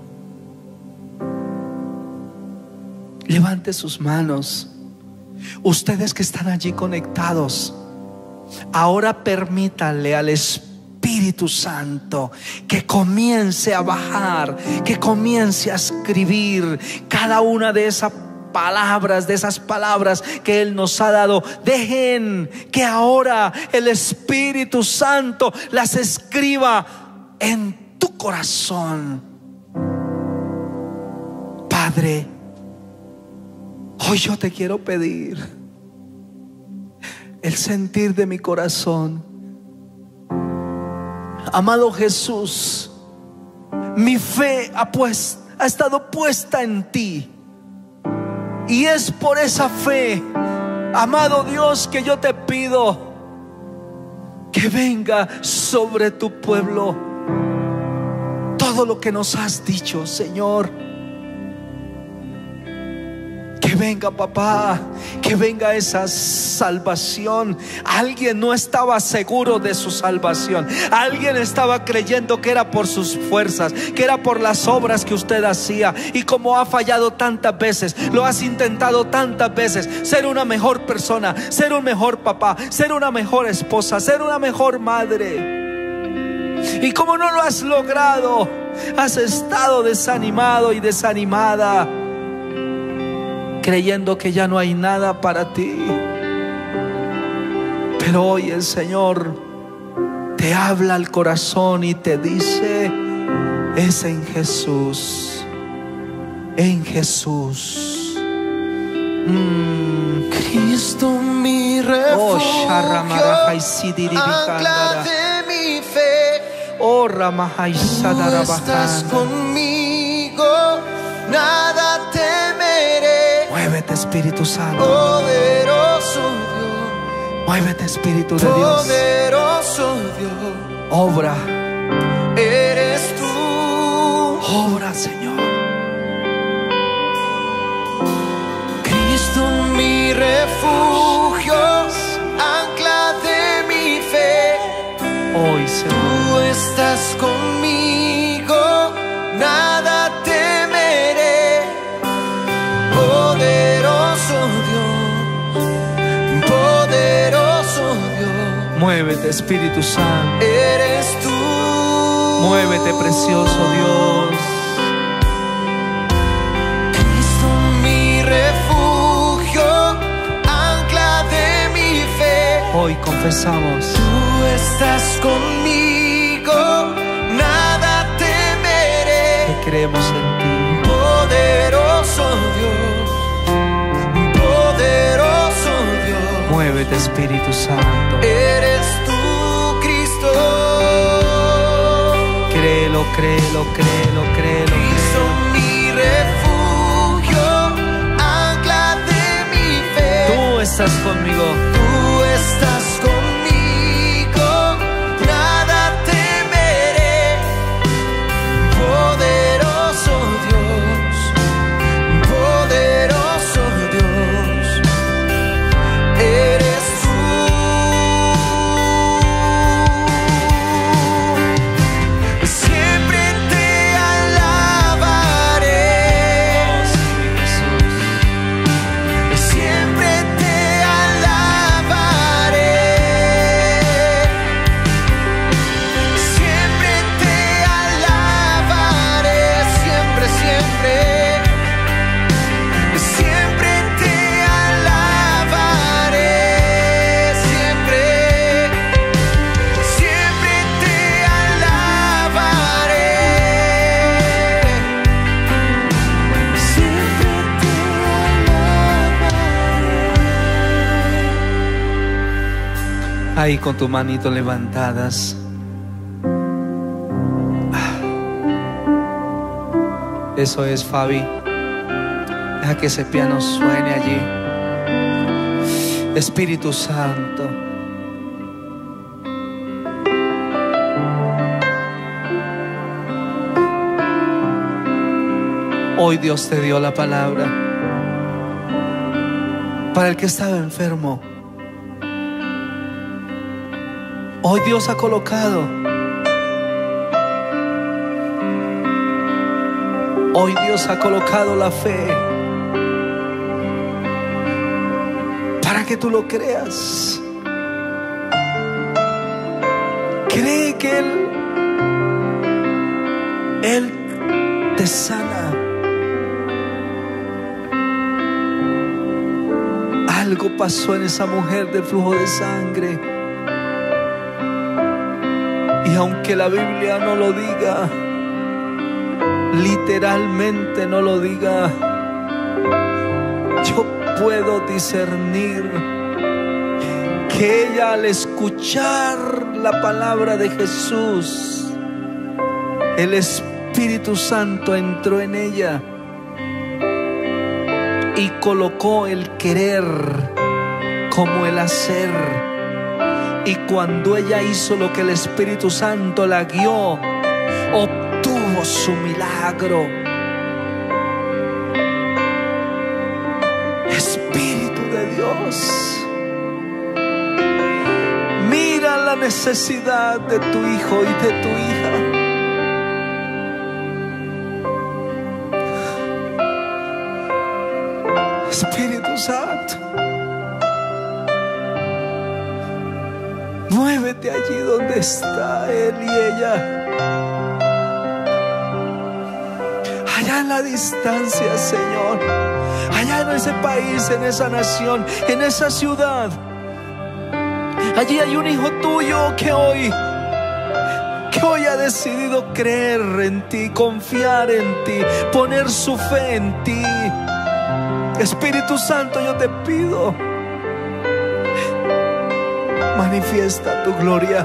Levante sus manos. Ustedes que están allí conectados, ahora permítanle al Espíritu Santo que comience a bajar, que comience a escribir cada una de esas palabras que Él nos ha dado. Dejen que ahora el Espíritu Santo las escriba en tu corazón. Padre, hoy yo te quiero pedir el sentir de mi corazón. Amado Jesús, mi fe ha estado puesta en ti, y es por esa fe, amado Dios, que yo te pido que venga sobre tu pueblo todo lo que nos has dicho, Señor. Que venga, papá, que venga esa salvación. Alguien no estaba seguro de su salvación. Alguien estaba creyendo que era por sus fuerzas, que era por las obras que usted hacía. Y como ha fallado tantas veces, lo has intentado tantas veces, ser una mejor persona, ser un mejor papá, ser una mejor esposa, ser una mejor madre, y como no lo has logrado, has estado desanimado y desanimada, creyendo que ya no hay nada para ti. Pero hoy el Señor te habla al corazón y te dice: es en Jesús, en Jesús. Cristo mi refugio, ancla de mi fe. Oh, tú estás conmigo, nada temeré. Muévete, Espíritu Santo. Poderoso Dios, muévete, Espíritu de Dios. Poderoso Dios, obra. Eres tú. Obra, Señor. Cristo mi refugio, ancla de mi fe. Hoy, Señor, tú estás conmigo, nada temeré. Poderoso Dios, poderoso Dios. muévete, Espíritu Santo. Eres tú. Muévete, precioso Dios. Cristo mi refugio, ancla de mi fe. Hoy confesamos: tú estás conmigo, nada temeré. que creemos en ti. Poderoso Dios, poderoso Dios. Muévete, Espíritu Santo. Eres tú, Cristo. Créelo, créelo, créelo, créelo, Cristo créelo. mi refugio, ancla de mi fe. Tú estás conmigo. Tú estás conmigo, nada temeré. Poderoso Dios, poderoso Dios. Eres tú. Siempre te alabaré. Siempre te alabaré. Ahí con tu manito levantadas. Eso es, Fabi. Deja que ese piano suene allí. Espíritu Santo. Hoy Dios te dio la palabra para el que estaba enfermo. Hoy Dios ha colocado. Hoy Dios ha colocado la fe para que tú lo creas. Cree que Él te sana. Algo pasó en esa mujer del flujo de sangre. Y aunque la Biblia no lo diga, literalmente no lo diga, yo puedo discernir que ella, al escuchar la palabra de Jesús, el Espíritu Santo entró en ella y colocó el querer como el hacer. Y cuando ella hizo lo que el Espíritu Santo la guió, obtuvo su milagro. Espíritu de Dios, mira la necesidad de tu hijo y de tu hija. Espíritu Santo, muévete allí donde está él y ella. Allá en la distancia, Señor. Allá en ese país, en esa nación, en esa ciudad. Allí hay un hijo tuyo que hoy ha decidido creer en ti, confiar en ti, poner su fe en ti. Espíritu Santo, yo te pido, manifiesta tu gloria.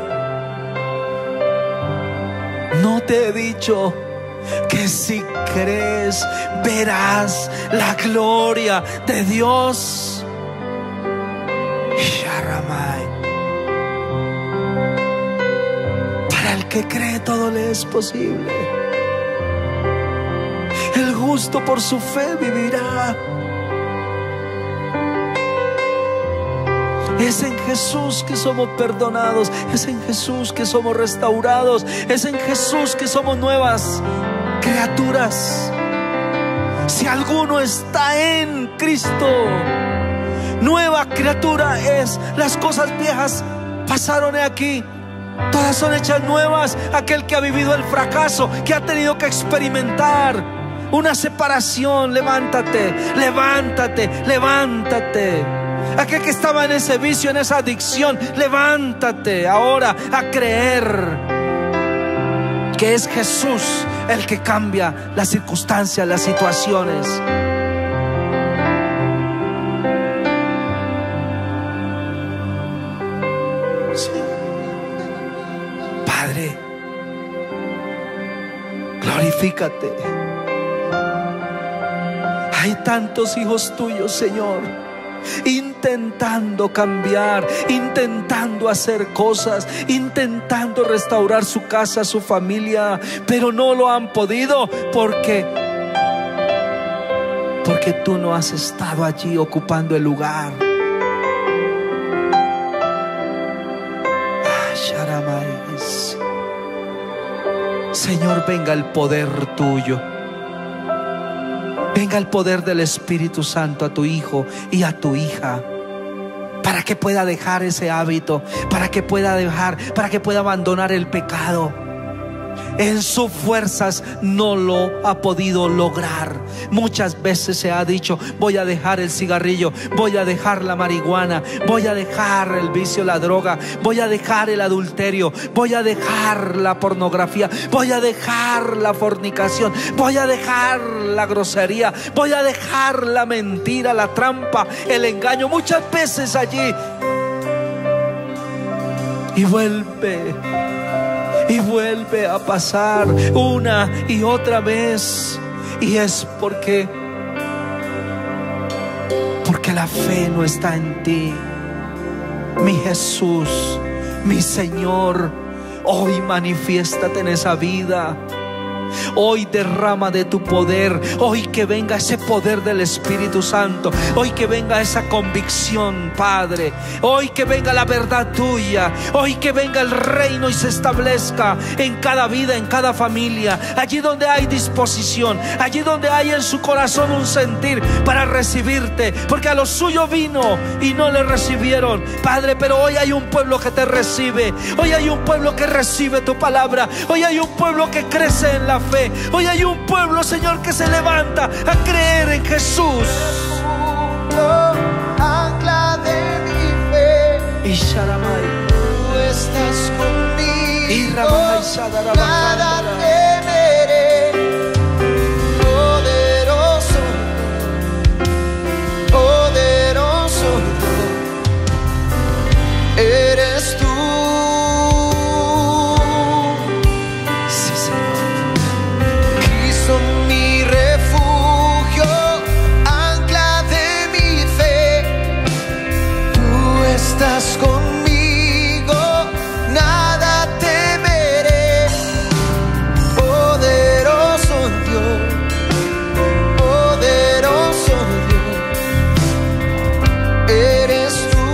No te he dicho que si crees verás la gloria de Dios. Para el que cree todo le es posible. El justo por su fe vivirá. Es en Jesús que somos perdonados. Es en Jesús que somos restaurados. Es en Jesús que somos nuevas criaturas. Si alguno está en Cristo, nueva criatura es. Las cosas viejas pasaron aquí, todas son hechas nuevas. Aquel que ha vivido el fracaso, que ha tenido que experimentar una separación, levántate, levántate, levántate. Aquel que estaba en ese vicio, en esa adicción, levántate ahora a creer que es Jesús el que cambia las circunstancias, las situaciones. Sí. Padre, glorifícate. Hay tantos hijos tuyos, Señor, intentando cambiar, intentando hacer cosas, intentando restaurar su casa, su familia, pero no lo han podido porque tú no has estado allí ocupando el lugar. Señor, venga el poder tuyo. Venga el poder del Espíritu Santo a tu hijo y a tu hija, para que pueda dejar ese hábito, para que pueda abandonar el pecado. En sus fuerzas no lo ha podido lograr. Muchas veces se ha dicho: voy a dejar el cigarrillo, voy a dejar la marihuana, voy a dejar el vicio, la droga, voy a dejar el adulterio, voy a dejar la pornografía, voy a dejar la fornicación, voy a dejar la grosería, voy a dejar la mentira, la trampa, el engaño. Muchas veces allí Y vuelve a pasar una y otra vez. Y es porque la fe no está en ti. Mi Jesús, mi Señor, hoy manifiéstate en esa vida. Hoy derrama de tu poder. Hoy que venga ese poder del Espíritu Santo. Hoy que venga esa convicción, Padre. Hoy que venga la verdad tuya. Hoy que venga el reino y se establezca en cada vida, en cada familia. Allí donde hay disposición, allí donde hay en su corazón un sentir para recibirte, porque a los suyos vino y no le recibieron, Padre. Pero hoy hay un pueblo que te recibe. Hoy hay un pueblo que recibe tu palabra. Hoy hay un pueblo que crece en la fe. Hoy hay un pueblo, Señor, que se levanta a creer en Jesús. Ancla de mi fe, Y Sharamai, tú estás conmigo, y Ramai nada temeré. Poderoso, poderoso Dios, eres tú. Mi refugio, ancla de mi fe, tú estás conmigo, nada temeré. Poderoso Dios, eres tú.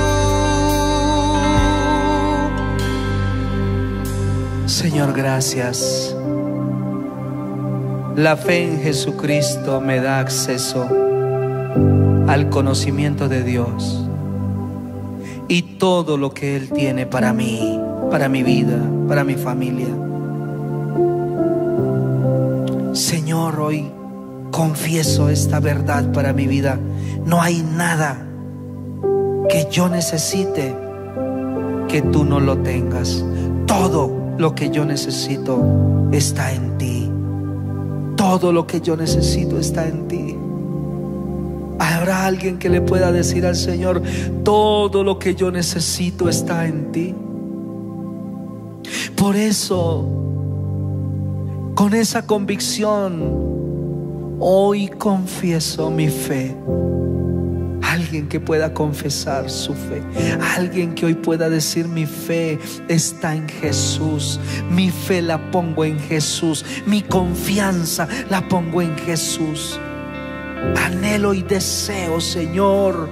Señor, gracias. La fe en Jesucristo me da acceso al conocimiento de Dios y todo lo que Él tiene para mí, para mi vida, para mi familia. Señor, hoy confieso esta verdad para mi vida. No hay nada que yo necesite que tú no lo tengas. Todo lo que yo necesito está en ti. Todo lo que yo necesito está en ti. ¿Habrá alguien que le pueda decir al Señor: todo lo que yo necesito está en ti? Por eso, con esa convicción, hoy confieso mi fe. Alguien que pueda confesar su fe. Alguien que hoy pueda decir: mi fe está en Jesús. Mi fe la pongo en Jesús. Mi confianza la pongo en Jesús. Anhelo y deseo, Señor,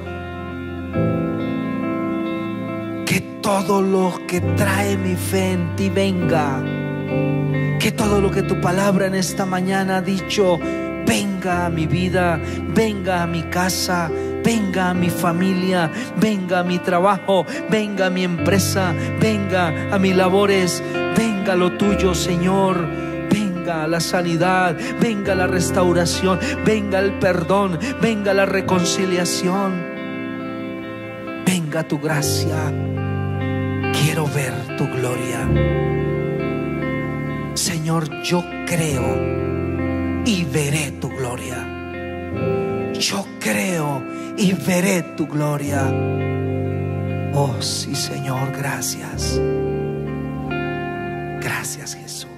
que todo lo que trae mi fe en ti venga. Que todo lo que tu palabra en esta mañana ha dicho venga a mi vida, venga a mi casa, venga a mi familia, venga a mi trabajo, venga a mi empresa, venga a mis labores, venga lo tuyo, Señor. Venga la sanidad, venga la restauración, venga el perdón, venga la reconciliación, venga tu gracia. Quiero ver tu gloria. Señor, yo creo y veré tu gloria. Yo creo y veré tu gloria. Oh sí, Señor, gracias. Gracias, Jesús.